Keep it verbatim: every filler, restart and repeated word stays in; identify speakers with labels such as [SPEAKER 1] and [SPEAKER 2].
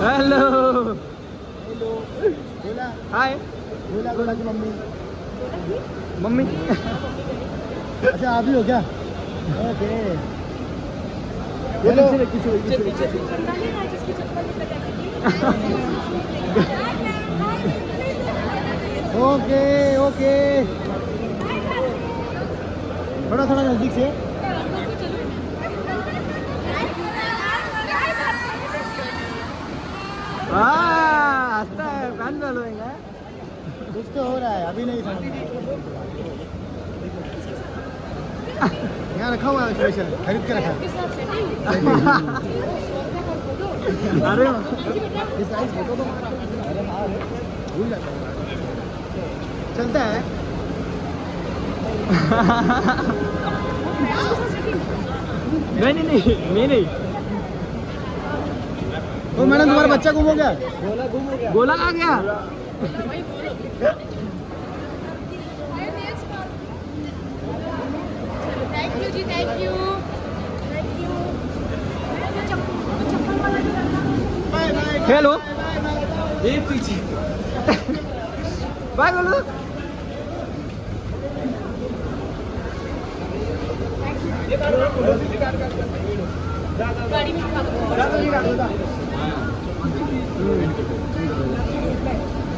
[SPEAKER 1] hello
[SPEAKER 2] hello बोला
[SPEAKER 1] हाय
[SPEAKER 2] बोला बोला की मम्मी
[SPEAKER 1] मम्मी
[SPEAKER 2] अच्छा आप ही हो क्या ओके हेलो ओके ओके थोड़ा थोड़ा नजदीक से
[SPEAKER 1] हाँ हंसता है फैन फॉलोइंग है
[SPEAKER 2] कुछ तो हो रहा है अभी नहीं समझ यहाँ रखा हुआ है स्पेशल खरीद के रखा
[SPEAKER 1] अरे
[SPEAKER 2] फोटो तो भूल जाता है चलता है
[SPEAKER 1] नहीं नहीं नहीं मैं नहीं
[SPEAKER 2] ओ मैडम तुम्हारा बच्चा गुम हो गया
[SPEAKER 1] गोला गुम हो गया गोला आ गया
[SPEAKER 3] थैंक यू जी thank you thank you
[SPEAKER 1] hello ये पीछे बाय बोलो
[SPEAKER 3] गाड़ी में